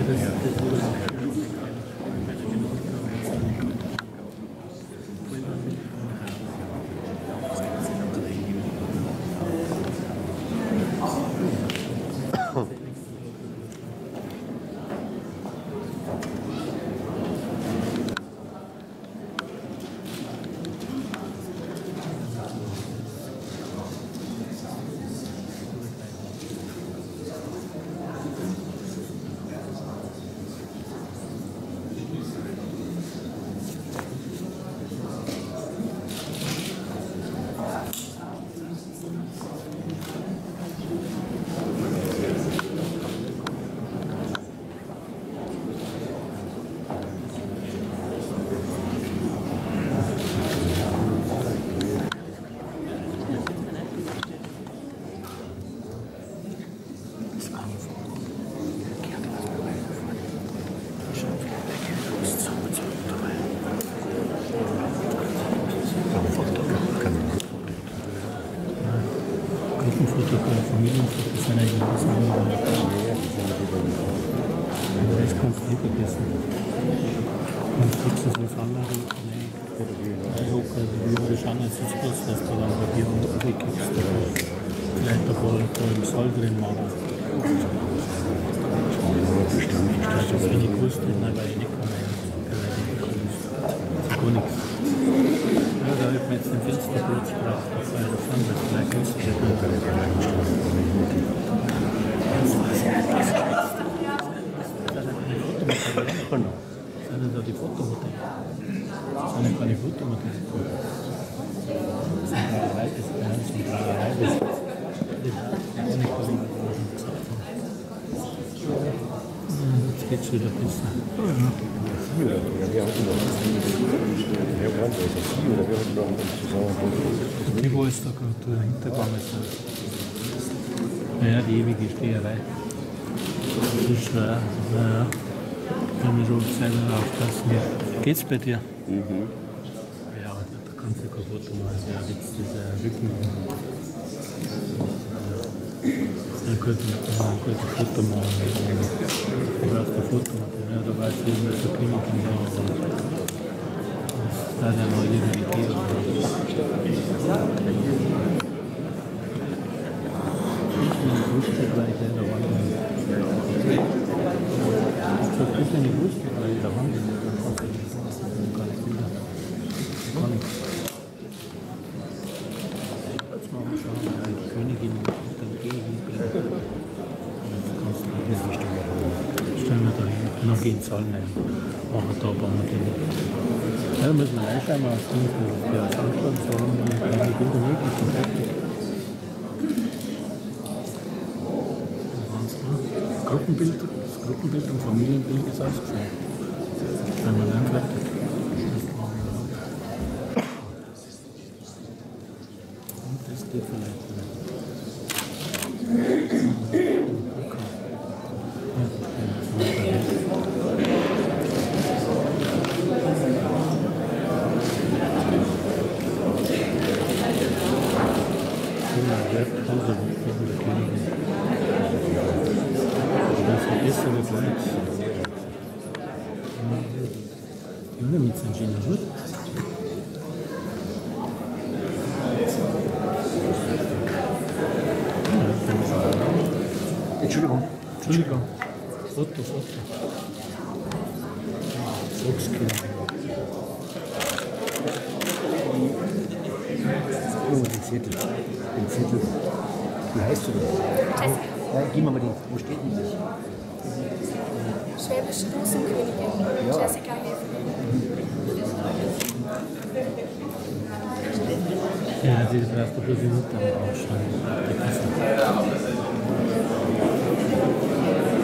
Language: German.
Familienfotos sind eigentlich was anderes. Das kannst du nicht vergessen. Und kriegst du so eine Anlage, wir schauen jetzt bloß, dass du dann Papier und Papier kriegst. Vielleicht ein paar im Saal drin machen. Das ist wenn ich gewusst hätte, weil ich nicht komme. Gar nichts. Ja, da habe ich mir jetzt den Fensterplatz gebracht, das war das andere, vielleicht ist es nicht. Sind da die Fotomodelle? Sind ja keine Fotomodelle. Das sind Brauerei, das ist Brauerei, das ist nicht was ich gesagt habe. Jetzt geht es wieder besser. Die, wo es da gerade dahintergegangen ist. Naja, die ewige Steherei. Das ist schwer. Naja, kann man schon selber aufpassen. Geht's bei dir? Mhm. Ja, aber da kannst du kein Foto machen. Ja, jetzt dieser Rücken. Dann könnte man ein gutes Foto machen. Du brauchst ein Foto. Ja, da weißt du, wie es der Klinik ist. Da hat er noch irgendwie gegeben. Ich wusste gleich, der Wand. Das ist ja nicht wusste, weil der Wand ist. Gar nichts. Jetzt mal schauen, die Königin und dann gehe ich hin. Jetzt kannst du nicht stellen wir da hin. Noch gehen Zahlen rein. Machen da bauen wir den. Ja, da müssen wir reinschauen, was die Anstand so haben, die Bilder möglich sind. Das Gruppenbild und Familienbild ist ausgefallen. Wenn man dann fertig. Und das geht vielleicht nicht. Entschuldigung. Foto. 6 Kilo. Oh, den Zettel. Wie heißt du denn? Jessica. Ja, gib mir mal den. Wo steht denn das? Schwäbische Rosenkönigin. Ja. Jessica Häfling. Ja, die brauchst du bloß die Mutter ausschneiden.